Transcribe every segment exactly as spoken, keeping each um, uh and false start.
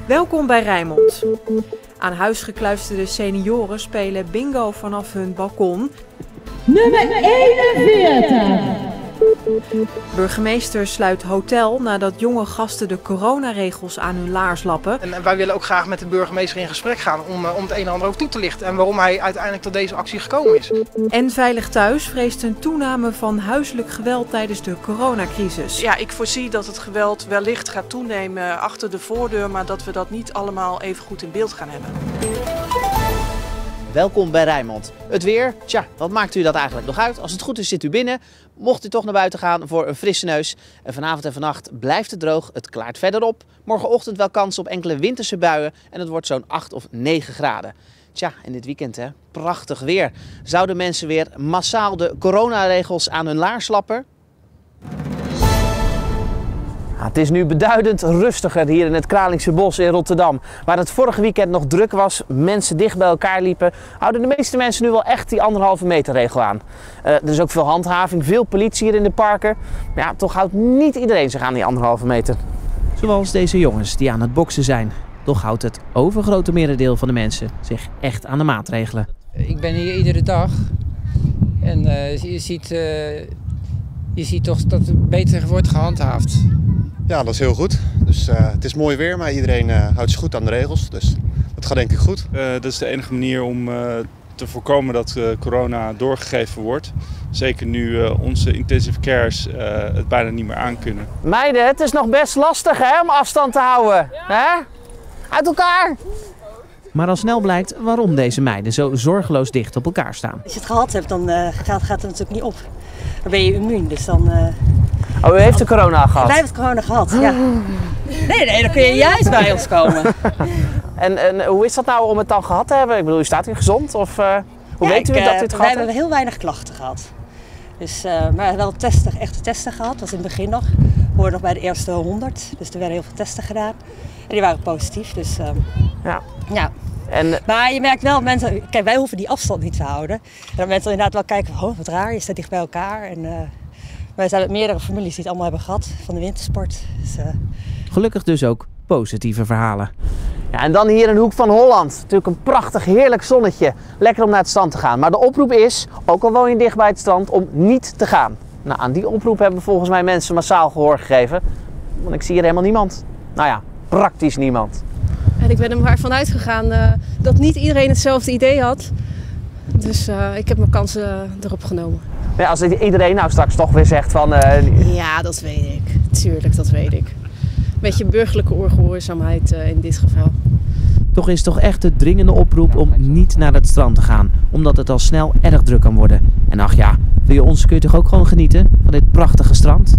Welkom bij Rijnmond. Aan huis gekluisterde senioren spelen bingo vanaf hun balkon. Nummer eenenveertig. Burgemeester sluit hotel nadat jonge gasten de coronaregels aan hun laars lappen. En wij willen ook graag met de burgemeester in gesprek gaan om, om het een en ander over toe te lichten en waarom hij uiteindelijk tot deze actie gekomen is. En Veilig Thuis vreest een toename van huiselijk geweld tijdens de coronacrisis. Ja, ik voorzie dat het geweld wellicht gaat toenemen achter de voordeur, maar dat we dat niet allemaal even goed in beeld gaan hebben. Welkom bij Rijnmond. Het weer, tja, wat maakt u dat eigenlijk nog uit? Als het goed is zit u binnen, mocht u toch naar buiten gaan voor een frisse neus. En vanavond en vannacht blijft het droog, het klaart verder op. Morgenochtend wel kans op enkele winterse buien en het wordt zo'n acht of negen graden. Tja, en dit weekend hè, prachtig weer. Zouden mensen weer massaal de coronaregels aan hun laars lappen? Het is nu beduidend rustiger hier in het Kralingse Bos in Rotterdam. Waar het vorige weekend nog druk was, mensen dicht bij elkaar liepen, houden de meeste mensen nu wel echt die anderhalve meter regel aan. Uh, er is ook veel handhaving, veel politie hier in de parken. Maar ja, toch houdt niet iedereen zich aan die anderhalve meter. Zoals deze jongens die aan het boksen zijn. Toch houdt het overgrote merendeel van de mensen zich echt aan de maatregelen. Ik ben hier iedere dag en uh, je, ziet, uh, je ziet toch dat het beter wordt gehandhaafd. Ja, dat is heel goed. Dus, uh, het is mooi weer, maar iedereen uh, houdt zich goed aan de regels. Dus dat gaat denk ik goed. Uh, dat is de enige manier om uh, te voorkomen dat uh, corona doorgegeven wordt. Zeker nu uh, onze intensive cares uh, het bijna niet meer aankunnen. Meiden, het is nog best lastig hè, om afstand te houden. Ja. Hè? Uit elkaar! Maar al snel blijkt waarom deze meiden zo zorgeloos dicht op elkaar staan. Als je het gehad hebt, dan uh, gaat, gaat het natuurlijk niet op. Dan ben je immuun, dus dan... Uh... Oh, u heeft de corona gehad? Wij hebben het corona gehad, ja. Nee, nee, dan kun je juist bij ons komen. en, en hoe is dat nou om het dan gehad te hebben? Ik bedoel, u staat hier gezond? Of uh, hoe ja, weet u ik, dat u het uh, gehad Wij hebt? hebben heel weinig klachten gehad. Dus, uh, maar wel testen, echte testen gehad, dat was in het begin nog. We hoorden nog bij de eerste honderd, dus er werden heel veel testen gedaan. En die waren positief, dus uh, ja. ja. En, maar je merkt wel, mensen, kijk, wij hoeven die afstand niet te houden. En dan mensen inderdaad wel kijken, oh wat raar, je staat dicht bij elkaar. En, uh, wij zijn met meerdere families die het allemaal hebben gehad van de wintersport. Dus, uh... Gelukkig dus ook positieve verhalen. Ja, en dan hier in de hoek van Holland. Natuurlijk een prachtig, heerlijk zonnetje. Lekker om naar het strand te gaan. Maar de oproep is, ook al woon je dicht bij het strand, om niet te gaan. Nou, aan die oproep hebben volgens mij mensen massaal gehoor gegeven. Want ik zie hier helemaal niemand. Nou ja, praktisch niemand. En ik ben er maar vanuit gegaan uh, dat niet iedereen hetzelfde idee had. Dus uh, ik heb mijn kansen erop genomen. Ja, als iedereen nou straks toch weer zegt van... Uh... Ja, dat weet ik. Tuurlijk, dat weet ik. Een beetje burgerlijke ongehoorzaamheid uh, in dit geval. Toch is toch echt de dringende oproep om niet naar het strand te gaan. Omdat het al snel erg druk kan worden. En ach ja, wil je ons kun je toch ook gewoon genieten van dit prachtige strand?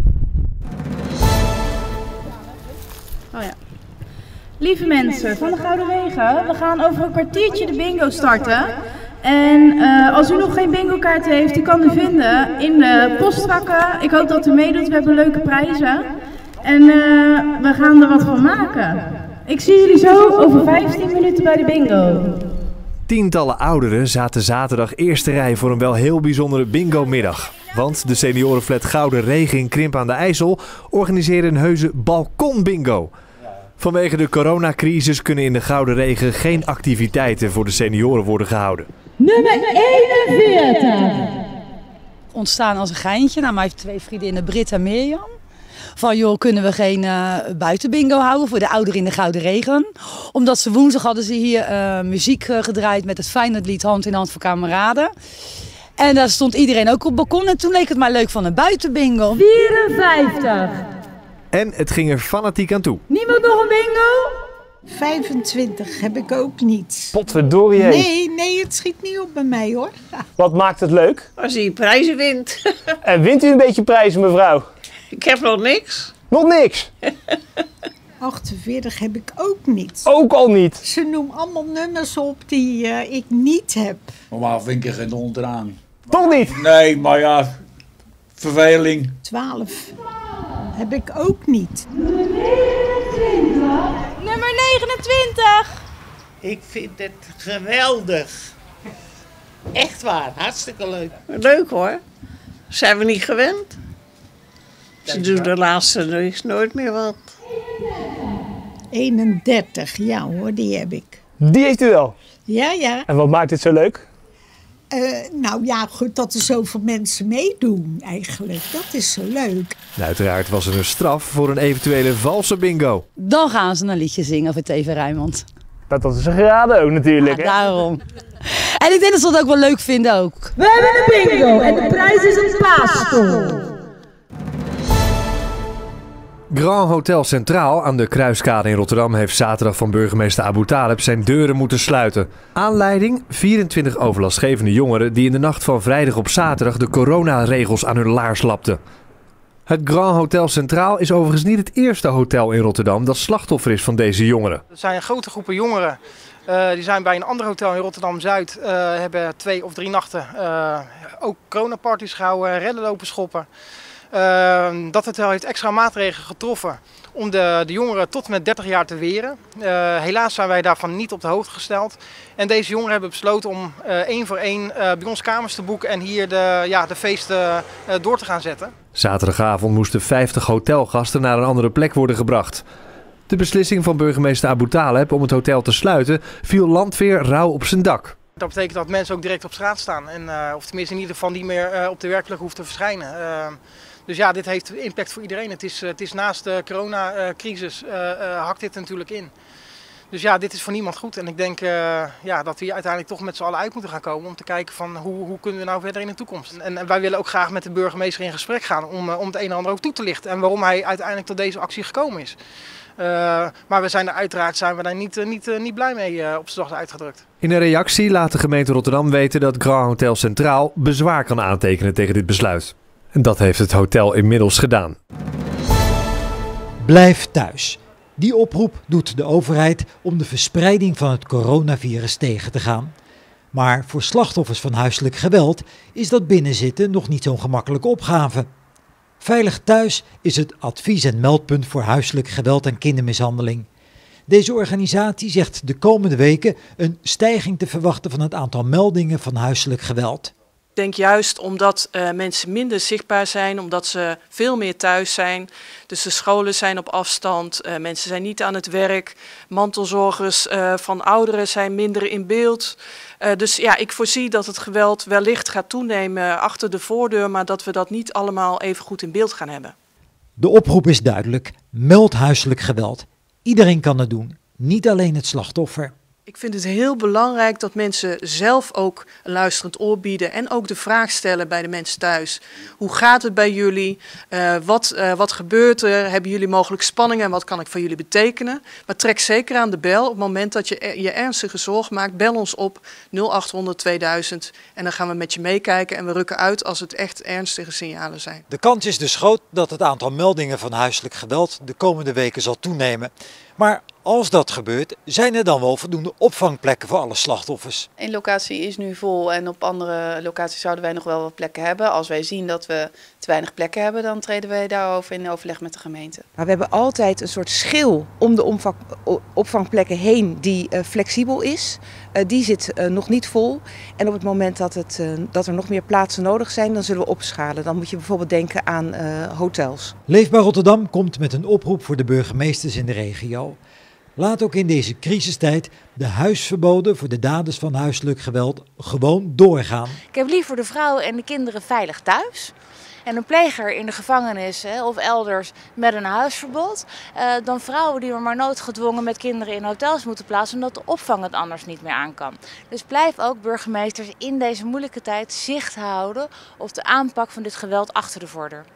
Oh ja. Lieve mensen van de Gouden Wegen, we gaan over een kwartiertje de bingo starten. En uh, als u nog geen bingo kaart heeft, die kan u vinden in de postvakken. Ik hoop dat u meedoet, we hebben leuke prijzen. En uh, we gaan er wat van maken. Ik zie jullie zo over vijftien minuten bij de bingo. Tientallen ouderen zaten zaterdag eerste rij voor een wel heel bijzondere bingo-middag. Want de seniorenflat Gouden Regen in Krimpen aan de IJssel organiseerde een heuse balkonbingo. Vanwege de coronacrisis kunnen in de Gouden Regen geen activiteiten voor de senioren worden gehouden. Nummer eenenveertig. Ontstaan als een geintje. Nou, mij heeft twee vriendinnen, Britt en Mirjam. Van joh, kunnen we geen uh, buitenbingo houden voor de ouderen in de Gouden Regen. Omdat ze woensdag hadden ze hier uh, muziek uh, gedraaid met het Feyenoordlied Hand in Hand voor Kameraden. En daar stond iedereen ook op het balkon. En toen leek het mij leuk van een buitenbingo. vierenvijftig. En het ging er fanatiek aan toe. Niemand nog een bingo? vijfentwintig heb ik ook niet. Potverdorie. Nee, nee, het schiet niet op bij mij hoor. Wat maakt het leuk? Als hij prijzen wint. En wint u een beetje prijzen, mevrouw? Ik heb nog niks. Nog niks? achtenveertig heb ik ook niet. Ook al niet? Ze noemen allemaal nummers op die uh, ik niet heb. Normaal vind ik er geen hond eraan. Toch niet? Nee, maar ja, verveling. twaalf heb ik ook niet. Nummer negenentwintig. Ik vind het geweldig. Echt waar, hartstikke leuk. Leuk hoor. Zijn we niet gewend? Ze doen de laatste nooit meer wat. eenendertig, ja hoor, die heb ik. Die heeft u wel? Ja, ja. En wat maakt dit zo leuk? Uh, nou ja, goed dat er zoveel mensen meedoen eigenlijk. Dat is zo leuk. En uiteraard was er een straf voor een eventuele valse bingo. Dan gaan ze een liedje zingen voor T V Rijnmond. Dat was ze geraden ook natuurlijk. Ja, hè? daarom. En ik denk dat ze dat ook wel leuk vinden ook. We hebben een bingo en de prijs is een paasstoel. Grand Hotel Centraal aan de Kruiskade in Rotterdam heeft zaterdag van burgemeester Abu Taleb zijn deuren moeten sluiten. Aanleiding: vierentwintig overlastgevende jongeren die in de nacht van vrijdag op zaterdag de coronaregels aan hun laars lapten. Het Grand Hotel Centraal is overigens niet het eerste hotel in Rotterdam dat slachtoffer is van deze jongeren. Er zijn grote groepen jongeren. Uh, die zijn bij een ander hotel in Rotterdam-Zuid, uh, hebben twee of drie nachten uh, ook coronaparties gehouden, redden lopen schoppen. Uh, dat hotel heeft extra maatregelen getroffen om de, de jongeren tot en met dertig jaar te weren. Uh, helaas zijn wij daarvan niet op de hoogte gesteld. En deze jongeren hebben besloten om uh, één voor één uh, bij ons kamers te boeken en hier de, ja, de feesten uh, door te gaan zetten. Zaterdagavond moesten vijftig hotelgasten naar een andere plek worden gebracht. De beslissing van burgemeester Abu Taleb om het hotel te sluiten viel landweer rauw op zijn dak. Dat betekent dat mensen ook direct op straat staan. En, uh, of tenminste in ieder geval niet meer uh, op de werkplek hoeven te verschijnen. Uh, dus ja, dit heeft impact voor iedereen. Het is, uh, het is naast de coronacrisis uh, uh, hakt dit natuurlijk in. Dus ja, dit is voor niemand goed. En ik denk uh, ja, dat we hier uiteindelijk toch met z'n allen uit moeten gaan komen om te kijken van hoe, hoe kunnen we nou verder in de toekomst. En, en wij willen ook graag met de burgemeester in gesprek gaan om, uh, om het een en ander ook toe te lichten. En waarom hij uiteindelijk tot deze actie gekomen is. Uh, maar we zijn er uiteraard zijn we daar niet, uh, niet, uh, niet blij mee uh, op z'n zachtst uitgedrukt. In een reactie laat de gemeente Rotterdam weten dat Grand Hotel Centraal bezwaar kan aantekenen tegen dit besluit. En dat heeft het hotel inmiddels gedaan. Blijf thuis. Die oproep doet de overheid om de verspreiding van het coronavirus tegen te gaan. Maar voor slachtoffers van huiselijk geweld is dat binnenzitten nog niet zo'n gemakkelijke opgave. Veilig Thuis is het advies- en meldpunt voor huiselijk geweld en kindermishandeling. Deze organisatie zegt de komende weken een stijging te verwachten van het aantal meldingen van huiselijk geweld. Ik denk juist omdat uh, mensen minder zichtbaar zijn, omdat ze veel meer thuis zijn. Dus de scholen zijn op afstand, uh, mensen zijn niet aan het werk, mantelzorgers uh, van ouderen zijn minder in beeld. Uh, dus ja, ik voorzie dat het geweld wellicht gaat toenemen achter de voordeur, maar dat we dat niet allemaal even goed in beeld gaan hebben. De oproep is duidelijk: meld huiselijk geweld. Iedereen kan het doen, niet alleen het slachtoffer. Ik vind het heel belangrijk dat mensen zelf ook een luisterend oor bieden en ook de vraag stellen bij de mensen thuis. Hoe gaat het bij jullie? Uh, wat, uh, wat gebeurt er? Hebben jullie mogelijk spanningen en wat kan ik voor jullie betekenen? Maar trek zeker aan de bel op het moment dat je je ernstige zorg maakt. Bel ons op nul achthonderd tweeduizend en dan gaan we met je meekijken en we rukken uit als het echt ernstige signalen zijn. De kans is dus groot dat het aantal meldingen van huiselijk geweld de komende weken zal toenemen. Maar als dat gebeurt, zijn er dan wel voldoende opvangplekken voor alle slachtoffers? Eén locatie is nu vol en op andere locaties zouden wij nog wel wat plekken hebben. Als wij zien dat we te weinig plekken hebben, dan treden wij daarover in overleg met de gemeente. Maar we hebben altijd een soort schil om de omvang, opvangplekken heen die uh, flexibel is. Uh, die zit uh, nog niet vol. En op het moment dat, het, uh, dat er nog meer plaatsen nodig zijn, dan zullen we opschalen. Dan moet je bijvoorbeeld denken aan uh, hotels. Leefbaar Rotterdam komt met een oproep voor de burgemeesters in de regio. Laat ook in deze crisistijd de huisverboden voor de daders van huiselijk geweld gewoon doorgaan. Ik heb liever de vrouwen en de kinderen veilig thuis. En een pleger in de gevangenis hè, of elders met een huisverbod. Uh, dan vrouwen die we maar noodgedwongen met kinderen in hotels moeten plaatsen. Omdat de opvang het anders niet meer aan kan. Dus blijf ook burgemeesters in deze moeilijke tijd zicht houden op de aanpak van dit geweld achter de voordeur.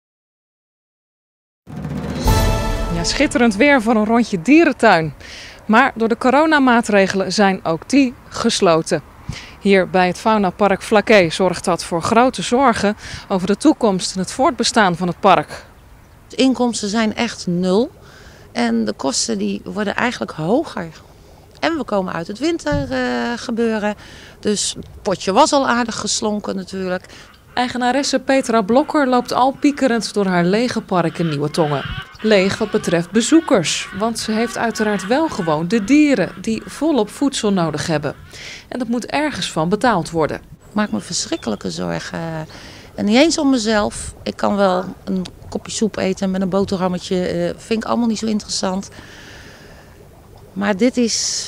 Ja, schitterend weer voor een rondje dierentuin. Maar door de coronamaatregelen zijn ook die gesloten. Hier bij het Faunapark Flaké zorgt dat voor grote zorgen over de toekomst en het voortbestaan van het park. De inkomsten zijn echt nul en de kosten die worden eigenlijk hoger. En we komen uit het wintergebeuren, uh, dus het potje was al aardig geslonken natuurlijk. Eigenaresse Petra Blokker loopt al piekerend door haar lege park in Nieuwe Tongen. Leeg wat betreft bezoekers, want ze heeft uiteraard wel gewoon de dieren die volop voedsel nodig hebben. En dat moet ergens van betaald worden. Ik maak me verschrikkelijke zorgen. En niet eens om mezelf. Ik kan wel een kopje soep eten met een boterhammetje. Uh, vind ik allemaal niet zo interessant. Maar dit is...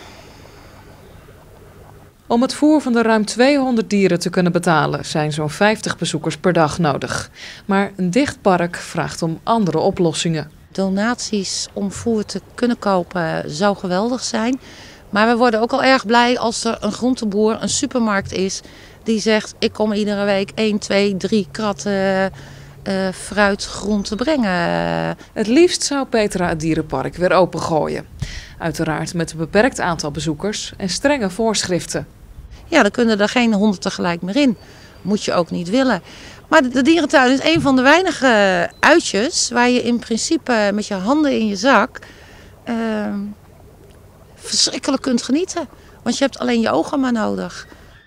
Om het voer van de ruim tweehonderd dieren te kunnen betalen zijn zo'n vijftig bezoekers per dag nodig. Maar een dicht park vraagt om andere oplossingen. Donaties om voer te kunnen kopen zou geweldig zijn. Maar we worden ook al erg blij als er een groenteboer, een supermarkt is... die zegt, ik kom iedere week één, twee, drie kratten uh, fruit, groenten brengen. Het liefst zou Petra het dierenpark weer opengooien. Uiteraard met een beperkt aantal bezoekers en strenge voorschriften. Ja, dan kunnen er geen honden tegelijk meer in. Moet je ook niet willen. Maar de dierentuin is een van de weinige uitjes waar je in principe met je handen in je zak uh, verschrikkelijk kunt genieten. Want je hebt alleen je ogen maar nodig.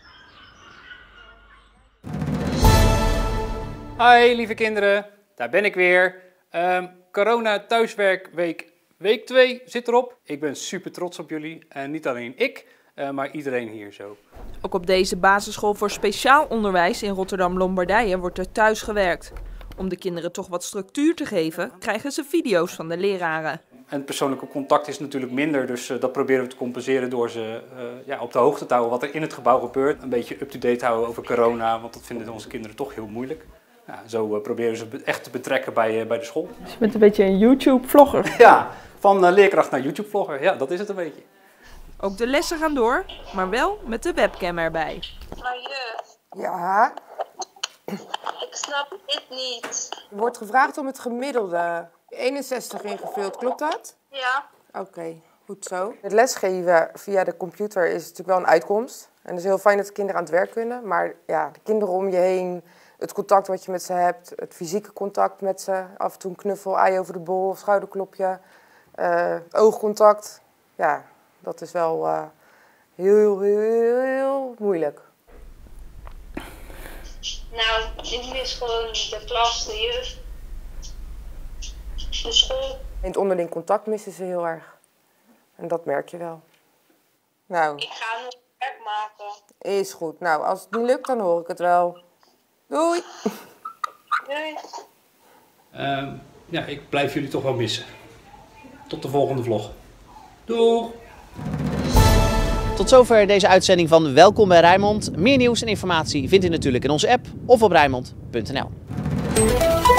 Hoi lieve kinderen, daar ben ik weer. Um, corona thuiswerkweek week twee zit erop. Ik ben super trots op jullie en niet alleen ik, uh, maar iedereen hier zo. Ook op deze basisschool voor speciaal onderwijs in Rotterdam-Lombardije wordt er thuis gewerkt. Om de kinderen toch wat structuur te geven, krijgen ze video's van de leraren. En het persoonlijke contact is natuurlijk minder, dus uh, dat proberen we te compenseren door ze uh, ja, op de hoogte te houden wat er in het gebouw gebeurt. Een beetje up-to-date houden over corona, want dat vinden onze kinderen toch heel moeilijk. Ja, zo uh, proberen we ze echt te betrekken bij, uh, bij de school. Dus je bent een beetje een YouTube-vlogger. Ja, van uh, leerkracht naar YouTube-vlogger. Ja, dat is het een beetje. Ook de lessen gaan door, maar wel met de webcam erbij. Maar juf. Ja? Ik snap dit niet. Er wordt gevraagd om het gemiddelde. eenenzestig ingevuld, klopt dat? Ja. Oké, okay, goed zo. Het lesgeven via de computer is natuurlijk wel een uitkomst. En het is heel fijn dat de kinderen aan het werk kunnen. Maar ja, de kinderen om je heen, het contact wat je met ze hebt, het fysieke contact met ze. Af en toe een knuffel, ei over de bol of schouderklopje. Uh, oogcontact. Ja, dat is wel uh, heel, heel, heel, heel moeilijk. Nou, ik mis gewoon de klas, de juf, de school. In het onderling contact missen ze heel erg. En dat merk je wel. Nou. Ik ga nog werk maken. Is goed. Nou, als het niet lukt, dan hoor ik het wel. Doei. Doei. Uh, ja, ik blijf jullie toch wel missen. Tot de volgende vlog. Doeg! Tot zover deze uitzending van Welkom bij Rijnmond. Meer nieuws en informatie vindt u natuurlijk in onze app of op Rijnmond punt n l.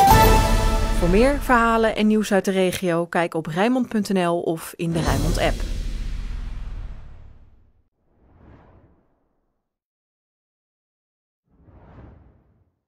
Voor meer verhalen en nieuws uit de regio, kijk op Rijnmond punt n l of in de Rijnmond app.